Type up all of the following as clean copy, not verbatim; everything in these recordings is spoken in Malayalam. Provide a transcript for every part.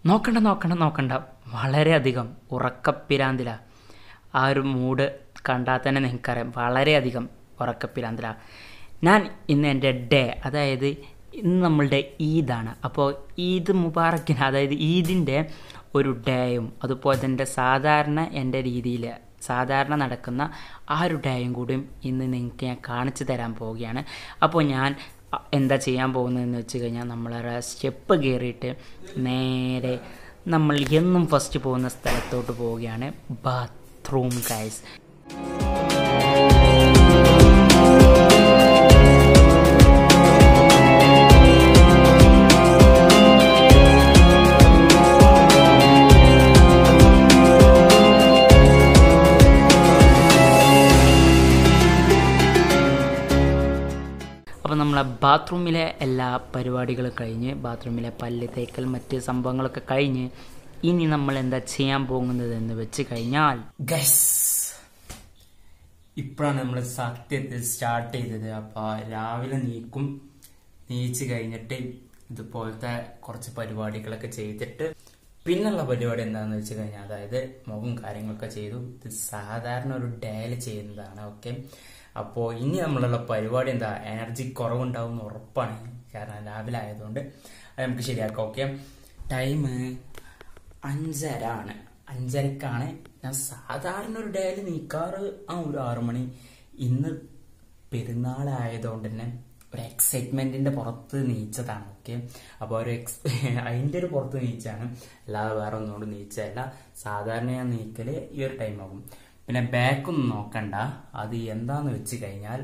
നോക്കണ്ട നോക്കണ്ട നോക്കണ്ട, വളരെയധികം ഉറക്കപ്പിരാന്തില. ആ ഒരു മൂഡ് കണ്ടാൽ തന്നെ നിങ്ങൾക്കറിയാം, വളരെയധികം ഉറക്കപ്പിരാന്തില. ഞാൻ ഇന്ന് എൻ്റെ ഡേ, അതായത് ഇന്ന് നമ്മളുടെ ഈദാണ്. അപ്പോൾ ഈദ് മുബാറക്കിന്, അതായത് ഈദിൻ്റെ ഒരു ഡേയും അതുപോലെ തന്നെ സാധാരണ എൻ്റെ രീതിയിൽ സാധാരണ നടക്കുന്ന ആ ഒരു ഡേയും കൂടിയും ഇന്ന് നിങ്ങൾക്ക് ഞാൻ കാണിച്ചു തരാൻ പോവുകയാണ്. അപ്പോൾ ഞാൻ എന്താ ചെയ്യാൻ പോകുന്നതെന്ന് വെച്ച് കഴിഞ്ഞാൽ, നമ്മളൊരു സ്റ്റെപ്പ് കയറിയിട്ട് നേരെ നമ്മൾ എന്നും ഫസ്റ്റ് പോകുന്ന സ്ഥലത്തോട്ട് പോവുകയാണ്, ബാത്റൂം ഗൈസ്. അപ്പോൾ നമ്മളെ ബാത്റൂമിലെ എല്ലാ പരിപാടികളും കഴിഞ്ഞ്, ബാത്റൂമിലെ പല്ല് തേക്കൽ മറ്റ് സംഭവങ്ങളൊക്കെ കഴിഞ്ഞ്, ഇനി നമ്മൾ എന്താ ചെയ്യാൻ പോകുന്നത് എന്ന് വെച്ച് കഴിഞ്ഞാൽ ഗൈസ്, ഇപ്പോഴാണ് നമ്മൾ സത്യത്തിൽ സ്റ്റാർട്ട് ചെയ്തത്. അപ്പോൾ രാവിലെ നീച്ച് കഴിഞ്ഞിട്ട് ഇതുപോലത്തെ കുറച്ച് പരിപാടികളൊക്കെ ചെയ്തിട്ട് പിന്നുള്ള പരിപാടി എന്താണെന്ന് വെച്ച് കഴിഞ്ഞാൽ, അതായത് മുഖം കാര്യങ്ങളൊക്കെ ചെയ്തു. ഇത് സാധാരണ ഒരു ഡേയിൽ ചെയ്യുന്നതാണ്. ഓക്കെ, അപ്പോൾ ഇനി നമ്മളുള്ള പരിപാടി എന്താ, എനർജി കുറവുണ്ടാവും ഉറപ്പാണ്, കാരണം രാവിലെ ആയതുകൊണ്ട് അത് നമുക്ക് ശരിയാക്കാം. ഓക്കെ, ടൈം 5:30 ആണ്. 5:30ക്കാണ് ഞാൻ സാധാരണ ഒരു ഡേയിൽ നീക്കാറ് ഒരു 6 മണി. ഇന്ന് പെരുന്നാളായതുകൊണ്ട് തന്നെ ഒരു എക്സൈറ്റ്മെന്റിന്റെ പുറത്ത് നീച്ചതാണ്. ഓക്കെ, അപ്പോൾ അതിന്റെ ഒരു പുറത്ത് നീച്ചാണ്, അല്ലാതെ വേറെ ഒന്നുകൊണ്ട് നീച്ചതല്ല. സാധാരണ ഞാൻ നീക്കല് ഈ ഒരു ടൈം ആകും. പിന്നെ ബാക്കൊന്നും നോക്കണ്ട, അത് എന്താന്ന് വെച്ച് കഴിഞ്ഞാൽ,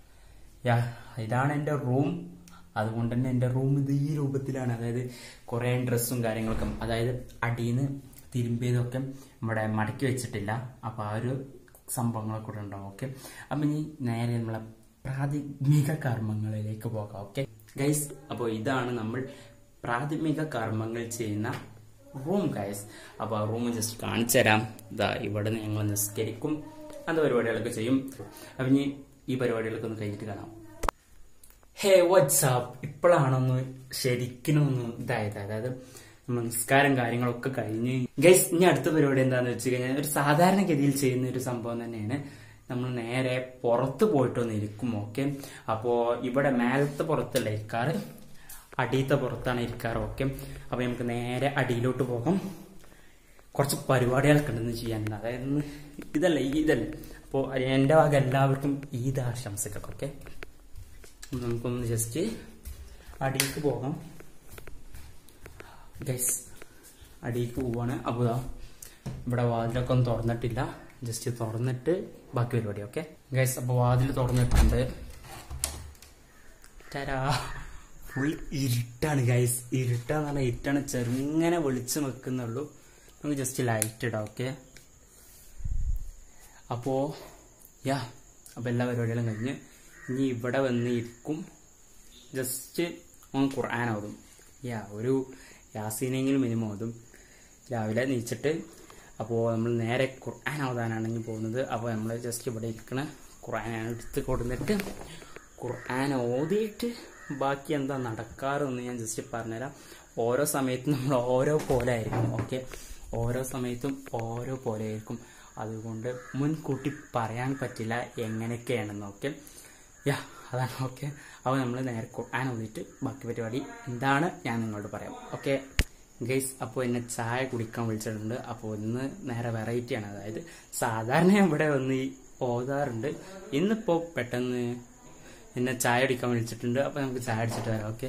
ഇതാണ് എൻ്റെ റൂം. അതുകൊണ്ട് തന്നെ എൻ്റെ റൂം ഇത് ഈ രൂപത്തിലാണ്. അതായത് കുറേ ഡ്രസ്സും കാര്യങ്ങളൊക്കെ, അതായത് അടിയിൽ നിന്ന് തിരുമ്പിയതൊക്കെ ഇവിടെ മടക്കി വെച്ചിട്ടില്ല. അപ്പോൾ ആ ഒരു സംഭവങ്ങളൊക്കെ കൂടെ ഉണ്ടാവും. ഓക്കെ, അപ്പം ഇനി നേരെ നമ്മളെ പ്രാഥമിക കർമ്മങ്ങളിലേക്ക് പോകാം. ഓക്കെ ഗൈസ്, അപ്പോൾ ഇതാണ് നമ്മൾ പ്രാഥമിക കർമ്മങ്ങൾ ചെയ്യുന്ന റൂം ഗൈസ്. അപ്പോൾ ആ റൂം ജസ്റ്റ് കാണിച്ചു തരാം. ഇതാ ഇവിടെ നിന്ന് ഞങ്ങൾ നിസ്കരിക്കും, അത് പരിപാടികളൊക്കെ ചെയ്യും. അപ്പം ഇനി ഈ പരിപാടികളൊക്കെ ഒന്ന് കഴിഞ്ഞിട്ട് കാണാം. ഹേ വാട്സ്ആപ്പ്, ഇപ്പോഴാണൊന്ന് ശരിക്കും ഇതായത്, അതായത് നമസ്കാരം കാര്യങ്ങളൊക്കെ കഴിഞ്ഞ് ഗൈസ്. ഇനി അടുത്ത പരിപാടി എന്താന്ന് വെച്ച് കഴിഞ്ഞാൽ, ഒരു സാധാരണഗതിയിൽ ചെയ്യുന്ന ഒരു സംഭവം തന്നെയാണ്. നമ്മൾ നേരെ പുറത്ത് പോയിട്ടൊന്ന് ഇരിക്കും. ഓക്കെ, അപ്പോ ഇവിടെ മേലത്തെ പുറത്തല്ല ഇരിക്കാറ്, അടിയത്തെ പുറത്താണ് ഇരിക്കാറ്. ഓക്കെ, അപ്പൊ നമുക്ക് നേരെ അടിയിലോട്ട് പോകാം. കുറച്ച് പരിപാടികളൊക്കെ ഉണ്ടെന്ന് ചെയ്യാനുണ്ട്, അതായത് ഇതല്ലേ. അപ്പോൾ എൻ്റെ ഭാഗം എല്ലാവർക്കും ഈദ് ആശംസകൾ. ഓക്കെ, നമുക്കൊന്ന് ജസ്റ്റ് അടിയിലേക്ക് പോകാം ഗൈസ്. അടിയിലേക്ക് പോവാണ്. അപ്പോൾ ഇവിടെ വാതിലൊക്കെ ഒന്നും തുറന്നിട്ടില്ല, ജസ്റ്റ് തുറന്നിട്ട് ബാക്കി പരിപാടി. ഓക്കെ ഗൈസ്, അപ്പോൾ വാതിൽ തുറന്നിട്ടുണ്ട്. ഫുൾ ഇരുട്ടാണ് ഗൈസ്. ഇരുട്ടാന്ന് പറഞ്ഞാൽ ഇരുട്ടാണ്, ചെറുങ്ങനെ വെളിച്ചം വെക്കുന്നുള്ളൂ. നമുക്ക് ജസ്റ്റ് ലൈറ്റ് ഇടാം. ഓക്കെ, അപ്പോൾ എല്ലാ പരിപാടികളും കഴിഞ്ഞ് ഇനി ഇവിടെ വന്ന് ഇരിക്കും. ജസ്റ്റ് ഖുർആൻ ഓതും. ഒരു യാസീനെങ്കിലും മിനിമം ഓതും രാവിലെ നീച്ചിട്ട്. അപ്പോൾ നമ്മൾ നേരെ ഖുർആൻ ഓതാനാണ് ഇനി പോകുന്നത്. അപ്പോൾ നമ്മൾ ജസ്റ്റ് ഇവിടെ ഇരിക്കണ ഖുർആൻ എടുത്ത് കൊടുത്തിട്ട് ഖുർആൻ ഓതിയിട്ട് ബാക്കി എന്താ നടക്കാറെന്ന് ഞാൻ ജസ്റ്റ് പറഞ്ഞുതരാം. ഓരോ സമയത്തും നമ്മൾ ഓരോ പോലെ ആയിരിക്കും. ഓക്കെ, ഓരോ സമയത്തും ഓരോ പോലെ ആയിരിക്കും. അതുകൊണ്ട് മുൻകൂട്ടി പറയാൻ പറ്റില്ല എങ്ങനെയൊക്കെയാണെന്ന്. ഓക്കെ, അതാണ്. ഓക്കെ, അപ്പോൾ നമ്മൾ നേരെ ഖുർആൻ ഓതിയിട്ട് ബാക്കി പരിപാടി എന്താണ് ഞാൻ നിങ്ങളോട് പറയാം. ഓക്കെ ഗൈസ്, അപ്പോൾ എന്നെ ചായ കുടിക്കാൻ വിളിച്ചിട്ടുണ്ട്. അപ്പോൾ ഇന്ന് നേരെ വെറൈറ്റിയാണ്. അതായത് സാധാരണ ഇവിടെ വന്ന് ഓതാറുണ്ട്, ഇന്നിപ്പോൾ പെട്ടെന്ന് എന്നെ ചായ കുടിക്കാൻ വിളിച്ചിട്ടുണ്ട്. അപ്പോൾ നമുക്ക് ചായ അടിച്ചിട്ട് വരാം. ഓക്കെ,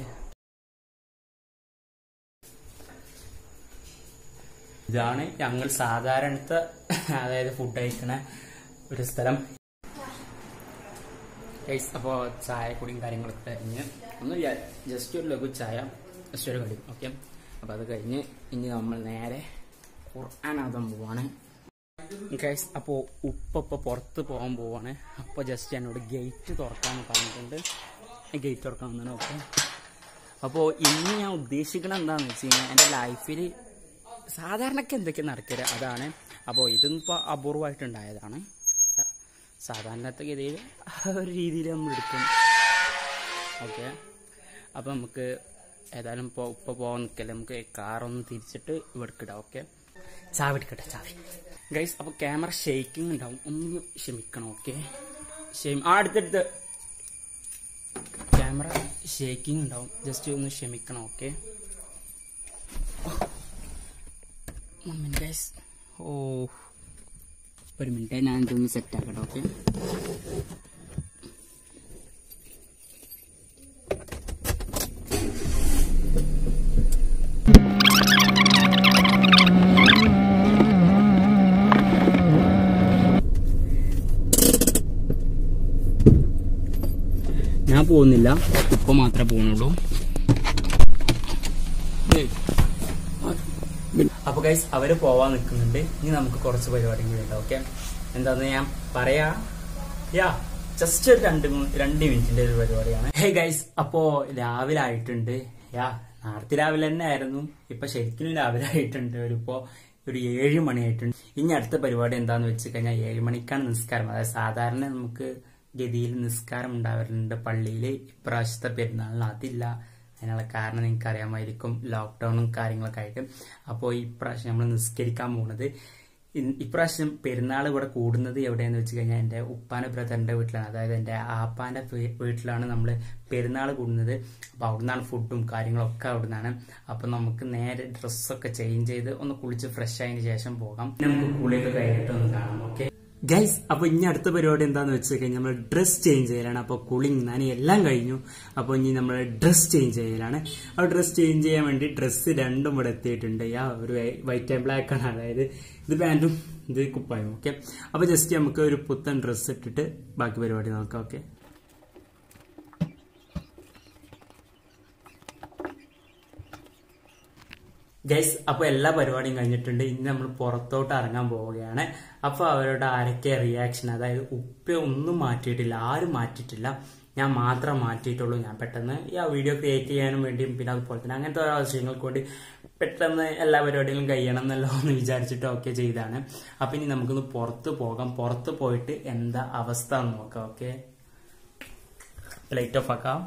ഇതാണ് ഞങ്ങൾ സാധാരണത്തെ, അതായത് ഫുഡ് കഴിക്കണ ഒരു സ്ഥലം ഗൈസ്. അപ്പോൾ ചായ കുടിയും കാര്യങ്ങളൊക്കെ കഴിഞ്ഞ് ഒന്നുമില്ല, ജസ്റ്റ് ഒരു ലഘു ചായ, ജസ്റ്റ് ഒരു കടി. ഓക്കെ, അപ്പോൾ അത് കഴിഞ്ഞ് ഇനി നമ്മൾ നേരെ ഖുർആൻ ഓതാൻ പോവാണ് ഗൈസ്. അപ്പോൾ ഉപ്പ പുറത്ത് പോകാൻ പോവാണ്. അപ്പോൾ ജസ്റ്റ് എന്നോട് ഗേറ്റ് തുറക്കാമെന്ന് പറഞ്ഞിട്ടുണ്ട്, ഗേറ്റ് തുറക്കാമെന്നാണ്. ഓക്കെ, അപ്പോൾ ഇന്ന് ഞാൻ ഉദ്ദേശിക്കുന്നത് എന്താണെന്ന് വെച്ച് കഴിഞ്ഞാൽ, എൻ്റെ ലൈഫിൽ സാധാരണക്ക് എന്തൊക്കെ നടക്കരുത് അതാണ്. അപ്പോൾ ഇതൊന്നിപ്പോൾ അപൂർവമായിട്ടുണ്ടായതാണ്. സാധാരണത്തെ ഗതിയിൽ ഒരു രീതിയിൽ നമ്മൾ എടുക്കും. ഓക്കെ, അപ്പോൾ നമുക്ക് ഏതായാലും ഇപ്പോൾ ഉപ്പ പോകാൻ നിൽക്കല്ലേ, നമുക്ക് കാറൊന്ന് തിരിച്ചിട്ട് ഇവിടേക്ക് ഇടാം. ഓക്കെ, ചാവി എടുക്കട്ടെ, ചാവി. ഗൈസ് അപ്പോൾ ക്യാമറ ഷെയ്ക്കിങ് ഉണ്ടാവും, ഒന്ന് ക്ഷമിക്കണം. ഓക്കെ, അടുത്തടുത്ത് ക്യാമറ ഷേക്കിംഗ് ഉണ്ടാവും, ജസ്റ്റ് ഒന്ന് ക്ഷമിക്കണം. ഓക്കെ ഗൈസ്, ഒരു മിനിറ്റ് ഞാൻ ഇതൊന്ന് സെറ്റ് ആക്കട്ടെ. ഓക്കെ, ഞാൻ പോകുന്നില്ല, ഉപ്പ മാത്രമേ പോകുന്നുള്ളൂ. അപ്പൊ ഗൈസ് അവര് പോവാൻ നിൽക്കുന്നുണ്ട്. ഇനി നമുക്ക് കുറച്ച് പരിപാടികളുണ്ട്. ഓക്കെ, എന്താന്ന് ഞാൻ പറയാ, ജസ്റ്റ് ഒരു 2 മിനിറ്റിന്റെ ഒരു പരിപാടിയാണ്. ഹേ ഗൈസ്, അപ്പോ രാവിലെ ആയിട്ടുണ്ട്. നേരത്തെ രാവിലെ തന്നെ ആയിരുന്നു, ഇപ്പൊ ശരിക്കും രാവിലെ ആയിട്ടുണ്ട്. ഒരു 7 മണി ആയിട്ടുണ്ട്. ഇനി അടുത്ത പരിപാടി എന്താന്ന് വെച്ച് കഴിഞ്ഞാൽ 7 മണിക്കാണ് നിസ്കാരം. അതായത് സാധാരണ നമുക്ക് ഗതിയിൽ നിസ്കാരം ഉണ്ടാവാറുണ്ട് പള്ളിയിൽ. ഇപ്രാവശ്യത്തെ പെരുന്നാളിന് അതില്ല. അതിനുള്ള കാരണം നിങ്ങൾക്ക് അറിയാമായിരിക്കും, ലോക്ക്ഡൌണും കാര്യങ്ങളൊക്കെ ആയിട്ട്. അപ്പോൾ ഇപ്രാവശ്യം നമ്മൾ നിസ്കരിക്കാൻ പോകുന്നത്, ഇപ്രാവശ്യം പെരുന്നാൾ ഇവിടെ കൂടുന്നത് എവിടെയെന്ന് വെച്ച് കഴിഞ്ഞാൽ എൻ്റെ ഉപ്പാന്റെ ബ്രദറിന്റെ വീട്ടിലാണ്. അതായത് എൻ്റെ ആപ്പാന്റെ വീട്ടിലാണ് നമ്മൾ പെരുന്നാൾ കൂടുന്നത്. അപ്പോൾ അവിടുന്നാണ് ഫുഡും കാര്യങ്ങളൊക്കെ അവിടുന്നാണ്. അപ്പം നമുക്ക് നേരെ ഡ്രസ്സൊക്കെ ചേഞ്ച് ചെയ്ത് ഒന്ന് കുളിച്ച് ഫ്രഷ് ആയതിനു ശേഷം പോകാം. നമുക്ക് കുളിയൊക്കെ കഴിഞ്ഞിട്ട് ഒന്ന് കാണാം. ഓക്കെ ഗൈസ്, അപ്പൊ ഇനി അടുത്ത പരിപാടി എന്താന്ന് വെച്ച് കഴിഞ്ഞാൽ നമ്മൾ ഡ്രസ് ചേഞ്ച് ചെയ്യലാണ്. അപ്പൊ കുളിങ് നനി എല്ലാം കഴിഞ്ഞു. അപ്പൊ ഇനി നമ്മൾ ഡ്രസ് ചേഞ്ച് ചെയ്യലാണ്. ആ ഡ്രസ് ചേഞ്ച് ചെയ്യാൻ വേണ്ടി ഡ്രസ്സ് 2 ഇവിടെ എത്തിയിട്ടുണ്ട്. ഒരു വൈറ്റ് ആൻഡ് ബ്ലാക്ക് ആണ്, അതായത് ഇത് പാന്റും ഇത് കുപ്പായും. ഓക്കെ, അപ്പൊ ജസ്റ്റ് നമുക്ക് ഒരു പുത്തൻ ഡ്രസ്സ് ഇട്ടിട്ട് ബാക്കി പരിപാടി നോക്കാം. ഓക്കെ ഗൈസ്, അപ്പൊ എല്ലാ പരിപാടിയും കഴിഞ്ഞിട്ടുണ്ട്. ഇനി നമ്മൾ പുറത്തോട്ട് ഇറങ്ങാൻ പോവുകയാണ്. അപ്പൊ അവരുടെ ആരൊക്കെ റിയാക്ഷൻ, അതായത് ഉപ്പ ഒന്നും മാറ്റിയിട്ടില്ല, ആരും മാറ്റിയിട്ടില്ല, ഞാൻ മാത്രം മാറ്റിയിട്ടുള്ളൂ. ഞാൻ പെട്ടെന്ന് വീഡിയോ ക്രിയേറ്റ് ചെയ്യാനും വേണ്ടിയും പിന്നെ അതുപോലെ തന്നെ അങ്ങനത്തെ ഓരോ ആവശ്യങ്ങൾക്ക് വേണ്ടി പെട്ടെന്ന് എല്ലാ പരിപാടികളും കഴിയണം എന്നല്ലോ എന്ന് വിചാരിച്ചിട്ട് ഒക്കെ ചെയ്താണ്. അപ്പൊ ഇനി നമുക്കൊന്ന് പുറത്ത് പോകാം. പുറത്ത് പോയിട്ട് എന്താ അവസ്ഥ എന്ന് നോക്കാം. ഓക്കെ, ലൈറ്റ് ഓഫ് ആക്കാം.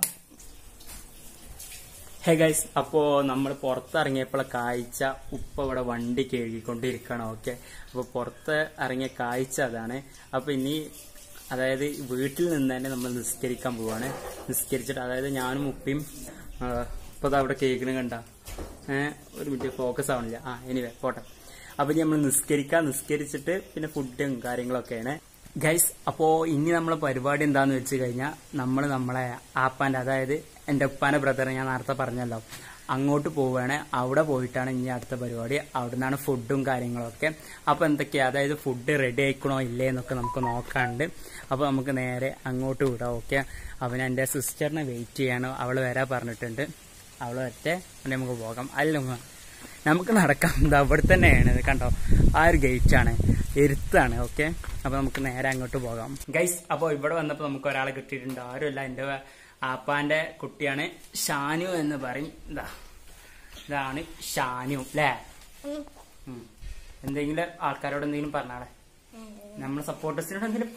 ഹേ ഗൈസ്, അപ്പോ നമ്മൾ പുറത്തിറങ്ങിയപ്പോൾ കാഴ്ച, ഉപ്പ ഇവിടെ വണ്ടി കഴുകിക്കൊണ്ടിരിക്കണം. ഓക്കെ, അപ്പൊ പുറത്ത് ഇറങ്ങിയ കാഴ്ച അതാണ്. അപ്പൊ ഇനി അതായത് വീട്ടിൽ നിന്ന് തന്നെ നമ്മൾ നിസ്കരിക്കാൻ പോവാണ്. നിസ്കരിച്ചിട്ട് അതായത് ഞാനും ഉപ്പയും ഇപ്പൊ അവിടെ കേൾക്കണം കണ്ട, ഒരു മിനിറ്റ് ഫോക്കസ് ആവണില്ല. എനിവേ പോട്ടെ. അപ്പൊ ഇനി നമ്മൾ നിസ്കരിച്ചിട്ട് പിന്നെ ഫുഡും കാര്യങ്ങളൊക്കെയാണ് ഗൈസ്. അപ്പോ ഇനി നമ്മളെ പരിപാടി എന്താന്ന് വെച്ച് കഴിഞ്ഞാൽ നമ്മളെ ആപ്പാന്റെ, അതായത് എന്റെ ഉപ്പാന്റെ ബ്രദറെ ഞാൻ നേരത്തെ പറഞ്ഞല്ലോ, അങ്ങോട്ട് പോവുകയാണ്. അവിടെ പോയിട്ടാണ് ഇനി അടുത്ത പരിപാടി. അവിടെ നിന്നാണ് ഫുഡും കാര്യങ്ങളൊക്കെ. അപ്പൊ എന്തൊക്കെയാ, അതായത് ഫുഡ് റെഡി ആയിക്കണോ ഇല്ലേ എന്നൊക്കെ നമുക്ക് നോക്കാണ്ട്. അപ്പൊ നമുക്ക് നേരെ അങ്ങോട്ട് വിടാം. ഓക്കെ, അവൻ എന്റെ സിസ്റ്ററിനെ വെയിറ്റ് ചെയ്യാണ്, അവള് വരാൻ പറഞ്ഞിട്ടുണ്ട്. അവള് വരട്ടെ, നമുക്ക് പോകാം. അല്ല നമുക്ക് നടക്കാം. അവിടെ തന്നെയാണ്, കണ്ടോ, ആ ഒരു ഗേറ്റ് ആണ്, എരുത്താണ്. ഓക്കെ, അപ്പൊ നമുക്ക് നേരെ അങ്ങോട്ട് പോകാം ഗൈസ്. അപ്പൊ ഇവിടെ വന്നപ്പോ നമുക്ക് ഒരാളെ കിട്ടിയിട്ടുണ്ട്. ആരുമല്ല, എന്റെ ആപ്പാന്റെ കുട്ടിയാണ്, ഷാനു എന്ന് പറയും. ഇതാണ് ഷാനു അല്ലേ? എന്തെങ്കിലും ആൾക്കാരോട് എന്തെങ്കിലും പറഞ്ഞാളെ, നമ്മളെ സപ്പോർട്ടേഴ്സിനോട് എന്തെങ്കിലും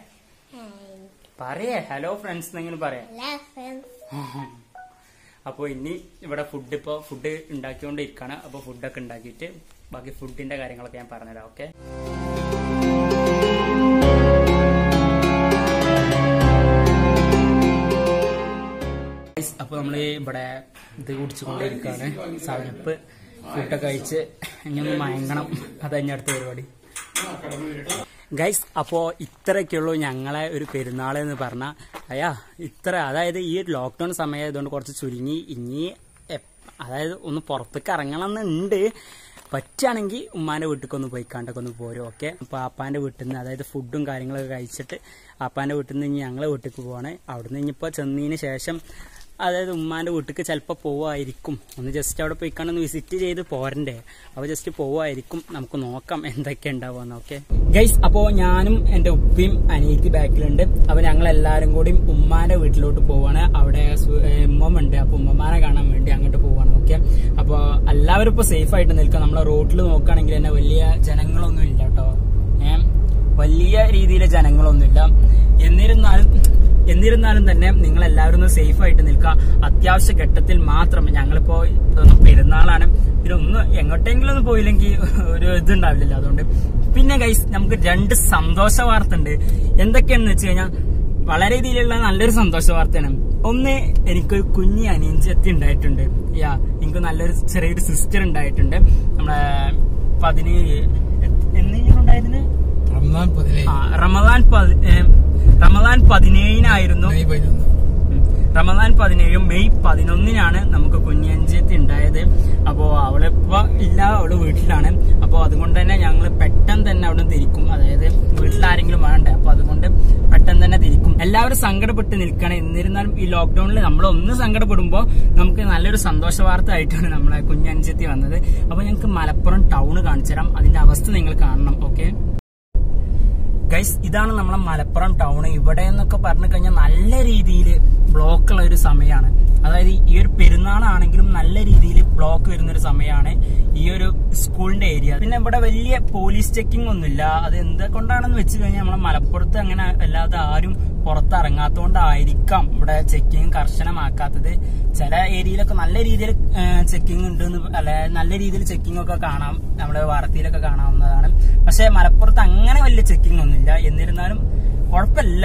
പറയേ ഹലോ ഫ്രണ്ട്സ് എന്നെങ്കിലും പറയാം. അപ്പൊ ഇനി ഇവിടെ ഫുഡ് ഉണ്ടാക്കിക്കൊണ്ടിരിക്കാണ്. അപ്പൊ ഫുഡൊക്കെ ഉണ്ടാക്കിയിട്ട് ബാക്കി ഫുഡിന്റെ കാര്യങ്ങളൊക്കെ ഞാൻ പറഞ്ഞുതരാം. ഓക്കെ, അപ്പൊ നമ്മള് ഇവിടെ ഇത് കുടിച്ചുകൊണ്ടിരിക്കാണ്. സവനപ്പ് ഫുഡൊക്കെ കഴിച്ച് ഇങ്ങനെ മയങ്ങണം. അത് കഴിഞ്ഞ അടുത്ത പരിപാടി ഗൈസ്. അപ്പോ ഇത്രയൊക്കെയുള്ളൂ ഞങ്ങളെ ഒരു പെരുന്നാൾ എന്ന് പറഞ്ഞാൽ. അതായത് ഈ ഒരു ലോക്ക്ഡൌൺ സമയമായതുകൊണ്ട് കുറച്ച് ചുരുങ്ങി. ഇനി അതായത് ഒന്ന് പുറത്തേക്ക് ഇറങ്ങണമെന്നുണ്ട്. പറ്റുകയാണെങ്കിൽ ഉമ്മാന്റെ വീട്ടിലേക്ക് ഒന്ന് പോയിക്കാണ്ടൊക്കെ ഒന്ന് പോരും. ഓക്കെ, അപ്പൊ ആപ്പാന്റെ വീട്ടിൽ നിന്ന്, അതായത് ഫുഡും കാര്യങ്ങളൊക്കെ കഴിച്ചിട്ട് ആപ്പാന്റെ വീട്ടിൽ നിന്ന് ഇനി ഞങ്ങളെ വീട്ടിലേക്ക് പോവാണ്. അവിടുന്ന് ഇനിയിപ്പോ ചെന്നതിന് ശേഷം അതായത് ഉമ്മാന്റെ വീട്ടിലേക്ക് ചിലപ്പോൾ പോവായിരിക്കും. ഒന്ന് ജസ്റ്റ് അവിടെ പോയിക്കാണ്ടൊന്ന് വിസിറ്റ് ചെയ്ത് പോരണ്ടേ, അപ്പൊ ജസ്റ്റ് പോവായിരിക്കും. നമുക്ക് നോക്കാം എന്തൊക്കെ ഉണ്ടാവുമെന്ന്. ഓക്കെ ഗൈസ്, അപ്പോ ഞാനും എന്റെ ഉപ്പയും അനിയത്തി ബാക്കിലുണ്ട്. അപ്പൊ ഞങ്ങൾ എല്ലാരും കൂടി ഉമ്മാന്റെ വീട്ടിലോട്ട് പോവാണ്. അവിടെ ഉമ്മണ്ട്, അപ്പൊ ഉമ്മമാരെ കാണാൻ വേണ്ടി അങ്ങോട്ട് പോവാണ്. ഓക്കെ, അപ്പൊ എല്ലാവരും ഇപ്പൊ സേഫ് ആയിട്ട് നിൽക്കാം. നമ്മളെ റോഡിൽ നോക്കുകയാണെങ്കിൽ തന്നെ വലിയ ജനങ്ങളൊന്നും ഇല്ല കേട്ടോ. വലിയ രീതിയിലെ ജനങ്ങളൊന്നുമില്ല. എന്നിരുന്നാലും തന്നെ നിങ്ങൾ എല്ലാവരും ഒന്ന് സേഫ് ആയിട്ട് നിൽക്കുക. അത്യാവശ്യ ഘട്ടത്തിൽ മാത്രം. ഞങ്ങളിപ്പോ പെരുന്നാളാണ്, പിന്നെ ഒന്ന് എങ്ങോട്ടെങ്കിലും ഒന്ന് പോയില്ലെങ്കിൽ ഒരു ഇതുണ്ടാവില്ലല്ലോ. അതുകൊണ്ട് പിന്നെ ഗൈസ് നമുക്ക് 2 സന്തോഷ വാർത്ത ഉണ്ട്. എന്തൊക്കെയാണെന്ന് വെച്ച് കഴിഞ്ഞാൽ വളരെ രീതിയിലുള്ള നല്ലൊരു സന്തോഷ വാർത്തയാണ്. ഒന്ന്, എനിക്കൊരു കുഞ്ഞി അനിയത്തി ഉണ്ടായിട്ടുണ്ട്. എനിക്ക് നല്ലൊരു ചെറിയൊരു സിസ്റ്റർ ഉണ്ടായിട്ടുണ്ട്. നമ്മളെ 17 എന്നായിരുന്നു റമദാൻ 17 റമദാൻ 17 മെയ് 11 നമുക്ക് കുഞ്ഞഞ്ചേത്തി ഉണ്ടായത്. അപ്പോ അവളിപ്പോ ഇല്ല, അവള് വീട്ടിലാണ്. അപ്പൊ അതുകൊണ്ട് തന്നെ ഞങ്ങള് പെട്ടെന്ന് തന്നെ അവിടെ തിരിക്കും. അതായത് വീട്ടിലാരെങ്കിലും വേണ്ടേ, അപ്പൊ അതുകൊണ്ട് പെട്ടെന്ന് തന്നെ തിരിക്കും. എല്ലാവരും സങ്കടപ്പെട്ട് നിൽക്കണം. എന്നിരുന്നാലും ഈ ലോക്ക്ഡൌണിൽ നമ്മളൊന്ന് സങ്കടപ്പെടുമ്പോ നമുക്ക് നല്ലൊരു സന്തോഷ വാർത്ത ആയിട്ടാണ് നമ്മളെ കുഞ്ഞഞ്ചേത്തി വന്നത്. അപ്പൊ ഞങ്ങൾക്ക് മലപ്പുറം ടൗണ് കാണിച്ചു തരാം. അതിന്റെ അവസ്ഥ നിങ്ങൾ കാണണം. ഓക്കെ ഗൈസ്, ഇതാണ് നമ്മളെ മലപ്പുറം ടൗൺ. ഇവിടെ എന്നൊക്കെ പറഞ്ഞു കഴിഞ്ഞാൽ നല്ല രീതിയിൽ ബ്ലോക്കുള്ള ഒരു സമയമാണ്. അതായത് ഈ ഒരു പെരുന്നാളാണെങ്കിലും നല്ല രീതിയിൽ ബ്ലോക്ക് വരുന്നൊരു സമയമാണ് ഈ ഒരു സ്കൂളിന്റെ ഏരിയ. പിന്നെ ഇവിടെ വലിയ പോലീസ് ചെക്കിംഗ് ഒന്നുമില്ല. അത് എന്തുകൊണ്ടാണെന്ന് വെച്ച് കഴിഞ്ഞാൽ നമ്മളെ മലപ്പുറത്ത് അങ്ങനെ അല്ലാതെ ആരും പുറത്തിറങ്ങാത്തോണ്ടായിരിക്കാം ഇവിടെ ചെക്കിങ് കർശനമാക്കാത്തത്. ചില ഏരിയയിലൊക്കെ നല്ല രീതിയിൽ ചെക്കിങ് ഉണ്ട്, അല്ലെ നല്ല രീതിയിൽ ചെക്കിംഗ് ഒക്കെ കാണാം, നമ്മുടെ വാർത്തയിലൊക്കെ കാണാവുന്നതാണ്. പക്ഷെ മലപ്പുറത്ത് അങ്ങനെ വലിയ ചെക്കിംഗ് ഒന്നുമില്ല. എന്നിരുന്നാലും കുഴപ്പമില്ല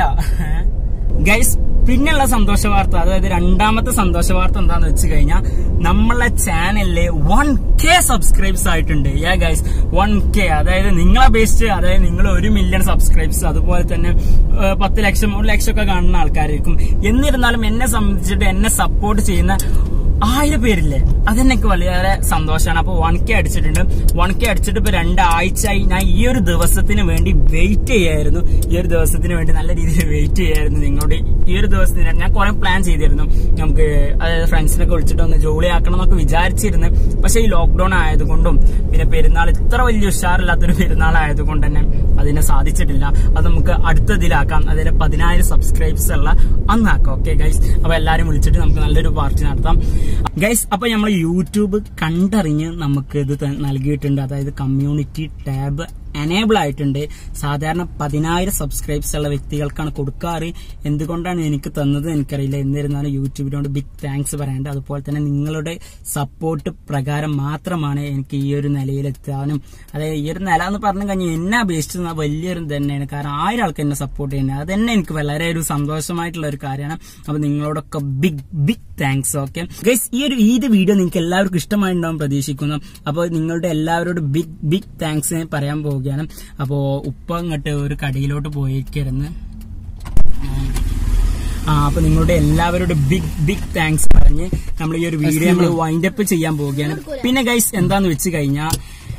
ഗൈസ്. പിന്നെയുള്ള സന്തോഷ വാർത്ത, അതായത് 2ാമത്തെ സന്തോഷ വാർത്ത എന്താന്ന് വെച്ച് കഴിഞ്ഞാൽ നമ്മളെ ചാനലില് 1K സബ്സ്ക്രൈബ്സ് ആയിട്ടുണ്ട്. ഗൈസ് 1K, അതായത് നിങ്ങളെ അപേക്ഷിച്ച്, അതായത് നിങ്ങൾ 1 മില്യൺ സബ്സ്ക്രൈബ്സ്, അതുപോലെ തന്നെ 10 ലക്ഷം 1 ലക്ഷം ഒക്കെ കാണുന്ന ആൾക്കാരായിരിക്കും. എന്നിരുന്നാലും എന്നെ സംബന്ധിച്ചിട്ട് എന്നെ സപ്പോർട്ട് ചെയ്യുന്ന 1000 പേരില്ലേ, അതെന്നൊക്കെ വളരെ സന്തോഷമാണ്. അപ്പൊ 1K അടിച്ചിട്ടുണ്ട്. 1K അടിച്ചിട്ട് ഇപ്പൊ 2 ആഴ്ചയായി. ഞാൻ ഈ ഒരു ദിവസത്തിന് വേണ്ടി വെയിറ്റ് ചെയ്യായിരുന്നു. ഈ ഒരു ദിവസത്തിന് വേണ്ടി നല്ല രീതിയിൽ വെയിറ്റ് ചെയ്യായിരുന്നു. നിങ്ങളോട് ഈ ഒരു ദിവസത്തിന് ഞാൻ കുറെ പ്ലാൻ ചെയ്തിരുന്നു. നമുക്ക് അതായത് ഫ്രണ്ട്സിനൊക്കെ വിളിച്ചിട്ട് ഒന്ന് ജോലി ആക്കണം എന്നൊക്കെ വിചാരിച്ചിരുന്നു. പക്ഷെ ഈ ലോക്ക്ഡൌൺ ആയതുകൊണ്ടും പിന്നെ പെരുന്നാൾ ഇത്ര വലിയ ഉഷാറില്ലാത്തൊരു പെരുന്നാൾ ആയതുകൊണ്ട് തന്നെ അതിനെ സാധിച്ചിട്ടില്ല. അത് നമുക്ക് അടുത്തതിലാക്കാം. അതിൽ 10,000 സബ്സ്ക്രൈബ്സ് ഉള്ള അന്നാക്കാം. ഓക്കെ ഗൈസ്, അപ്പൊ എല്ലാരും വിളിച്ചിട്ട് നമുക്ക് നല്ലൊരു പാർട്ടി നടത്താം ഗൈസ്. അപ്പൊ നമ്മൾ യൂട്യൂബ് കണ്ടറിഞ്ഞ് നമുക്ക് ഇത് നൽകിയിട്ടുണ്ട്. അതായത് കമ്മ്യൂണിറ്റി ടാബ് എനേബിൾ ആയിട്ടുണ്ട്. സാധാരണ 10,000 സബ്സ്ക്രൈബ്സ് ഉള്ള വ്യക്തികൾക്കാണ് കൊടുക്കാറ്. എന്തുകൊണ്ടാണ് എനിക്ക് തന്നത് എനിക്കറിയില്ല. എന്നിരുന്നാലും യൂട്യൂബിനോട് ബിഗ് താങ്ക്സ് പറയാനുണ്ട്. അതുപോലെ തന്നെ നിങ്ങളുടെ സപ്പോർട്ട് പ്രകാരം മാത്രമാണ് എനിക്ക് ഈ ഒരു നിലയിലെത്താനും, അതായത് ഈ ഒരു നില എന്ന് പറഞ്ഞു കഴിഞ്ഞാൽ എന്നെ അപേക്ഷിച്ച് വലിയൊരു തന്നെയാണ്. കാരണം 1000 ആൾക്ക് എന്നെ സപ്പോർട്ട് ചെയ്യുന്നത് അത് തന്നെ എനിക്ക് വളരെ ഒരു സന്തോഷമായിട്ടുള്ള ഒരു കാര്യമാണ്. അപ്പൊ നിങ്ങളോടൊക്കെ ബിഗ് താങ്ക്സ്. ഓക്കെ ഗൈസ്, ഈ വീഡിയോ നിങ്ങൾക്ക് എല്ലാവർക്കും ഇഷ്ടമായിട്ടുണ്ടാവും പ്രതീക്ഷിക്കുന്നു. അപ്പോൾ നിങ്ങളുടെ എല്ലാവരോടും ബിഗ് താങ്ക്സ് പറയാൻ പോകുക. അപ്പോ ഉപ്പ അങ്ങോട്ട് ഒരു കടയിലോട്ട് പോയിരിക്കരുന്ന്. അപ്പൊ നിങ്ങളുടെ എല്ലാവരോടും ബിഗ് താങ്ക്സ് പറഞ്ഞ് നമ്മൾ ഈ ഒരു വീഡിയോ നമ്മൾ വൈൻഡപ്പ് ചെയ്യാൻ പോവുകയാണ്. പിന്നെ ഗൈസ് എന്താന്ന് വെച്ച് കഴിഞ്ഞാൽ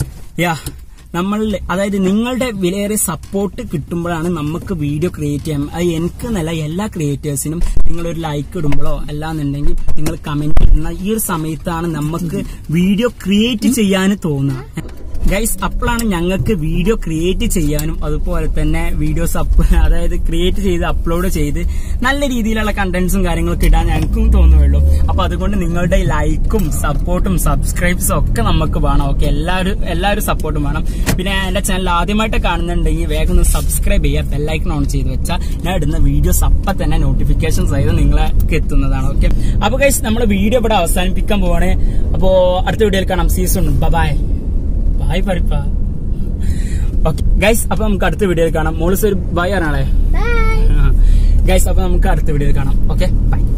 അതായത് നിങ്ങളുടെ വിലയേറിയ സപ്പോർട്ട് കിട്ടുമ്പോഴാണ് നമുക്ക് വീഡിയോ ക്രിയേറ്റ് ചെയ്യാൻ. അത് എനിക്ക് നല്ല എല്ലാ ക്രിയേറ്റേഴ്സിനും നിങ്ങളൊരു ലൈക്ക് ഇടുമ്പോഴോ അല്ലാന്നുണ്ടെങ്കിൽ നിങ്ങൾ കമന്റ് ഇടുന്ന ഈ ഒരു സമയത്താണ് നമുക്ക് വീഡിയോ ക്രിയേറ്റ് ചെയ്യാൻ തോന്നുക. ഗൈസ്, അപ്പോഴാണ് ഞങ്ങൾക്ക് വീഡിയോ ക്രിയേറ്റ് ചെയ്യാനും അതുപോലെ തന്നെ വീഡിയോസ് അതായത് ക്രിയേറ്റ് ചെയ്ത് അപ്ലോഡ് ചെയ്ത് നല്ല രീതിയിലുള്ള കണ്ടന്റ്സും കാര്യങ്ങളൊക്കെ ഇടാൻ ഞങ്ങൾക്കും തോന്നുകയുള്ളൂ. അപ്പൊ അതുകൊണ്ട് നിങ്ങളുടെ ലൈക്കും സപ്പോർട്ടും സബ്സ്ക്രൈബ്സും ഒക്കെ നമുക്ക് വേണം. ഓക്കെ, എല്ലാവരും സപ്പോർട്ടും വേണം. പിന്നെ എന്റെ ചാനൽ ആദ്യമായിട്ട് കാണുന്നുണ്ടെങ്കിൽ വേഗം ഒന്ന് സബ്സ്ക്രൈബ് ചെയ്യുക, ബെല്ലൈക്കൺ ഓൺ ചെയ്ത് വെച്ചാൽ ഞാൻ ഇടുന്ന വീഡിയോസ് അപ്പം തന്നെ നോട്ടിഫിക്കേഷൻസ് ആയത് നിങ്ങൾക്ക് എത്തുന്നതാണ്. ഓക്കെ, അപ്പൊ ഗൈസ് നമ്മുടെ വീഡിയോ ഇവിടെ അവസാനിപ്പിക്കാൻ പോവാണ്. അപ്പോ അടുത്ത വീഡിയോയിൽ കാണാം. സീസൺ ബൈ ബൈ പരിപ്പാ. ഓക്കെ ഗൈസ്, അപ്പൊ നമുക്ക് അടുത്ത വീഡിയോയിൽ കാണാം. മോളിസ് ഒരു ബൈ ആണാളെ ഗൈസ്. അപ്പൊ നമുക്ക് അടുത്ത വീഡിയോയിൽ കാണാം. Okay, by.